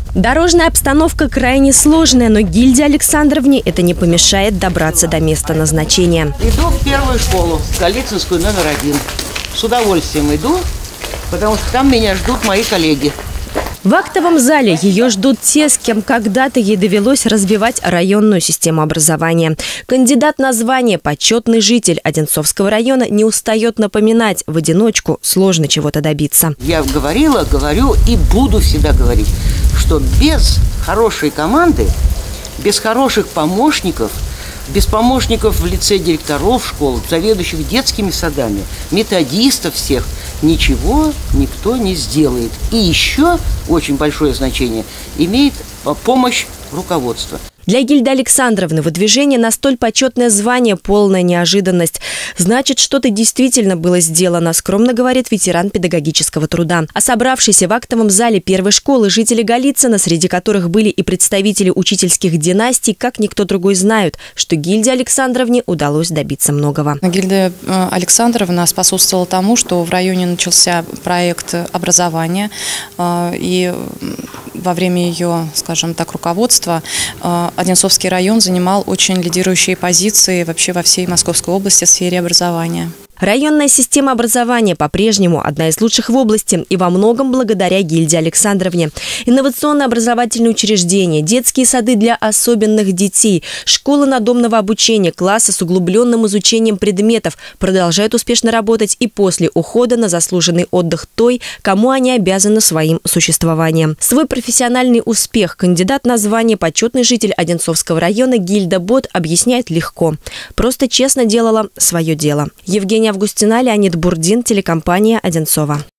Дорожная обстановка крайне сложная, но Гильде Александровне это не помешает добраться до места назначения. Иду в первую школу, Голицынскую, номер 1. С удовольствием иду, потому что там меня ждут мои коллеги. В актовом зале ее ждут те, с кем когда-то ей довелось развивать районную систему образования. Кандидат на звание «Почетный житель» Одинцовского района не устает напоминать: в одиночку сложно чего-то добиться. Я говорила, говорю и буду всегда говорить, что без хорошей команды, без хороших помощников, без помощников в лице директоров школ, заведующих детскими садами, методистов всех, ничего никто не сделает. И еще очень большое значение имеет помощь руководства. Для Гильды Александровны выдвижение на столь почетное звание – полная неожиданность. Значит, что-то действительно было сделано, скромно говорит ветеран педагогического труда. А собравшиеся в актовом зале первой школы жители Голицына, среди которых были и представители учительских династий, как никто другой знают, что Гильде Александровне удалось добиться многого. Гильда Александровна способствовала тому, что в районе начался проект образования, и во время ее, скажем так, руководства Одинцовский район занимал очень лидирующие позиции вообще во всей Московской области в сфере образования. Районная система образования по-прежнему одна из лучших в области и во многом благодаря Гильде Александровне. Инновационные образовательные учреждения, детские сады для особенных детей, школы надомного обучения, классы с углубленным изучением предметов продолжают успешно работать и после ухода на заслуженный отдых той, кому они обязаны своим существованием. Свой профессиональный успех кандидат на звание «Почетный житель» Одинцовского района Гильда Бот объясняет легко. Просто честно делала свое дело. Евгения Августина, Леонид Бурдин, телекомпания «Одинцова».